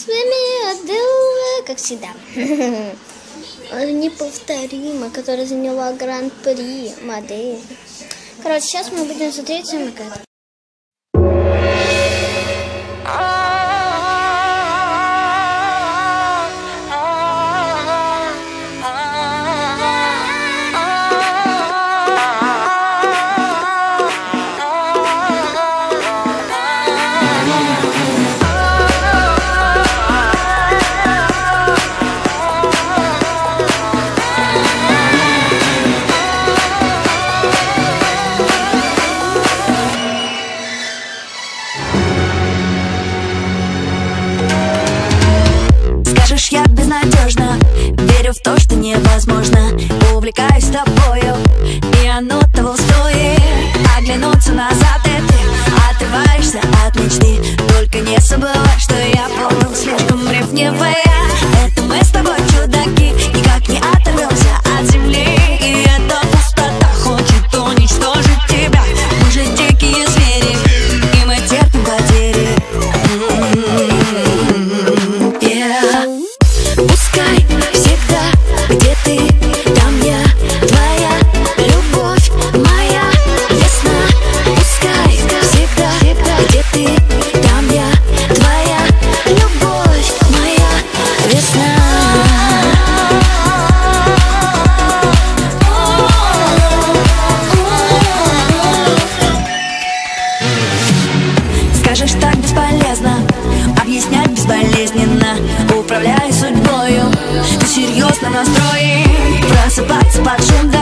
вами Адела, как всегда. Неповторима, которая заняла гран-при модель. Короче, сейчас мы будем смотреть самокат. Я безнадежна, верю в то, что невозможно. Увлекаюсь тобою, и оно того стоит. Оглянуться назад, и ты отрываешься от мечты. Только не забывай, что я был слишком ревнивая. Это мы с тобой чудаки, никак не оторвемся от земли. И эта пустота хочет уничтожить тебя. Мы же дикие звери, и мы терпим потери. Пускай всегда, где ты, там я, твоя любовь, моя весна. Пускай всегда, где ты, там я, твоя любовь, моя весна. Скажешь, так бесполезно объяснять безболезненно, управляя судьбою. Ты серьезно настроен просыпаться под шум.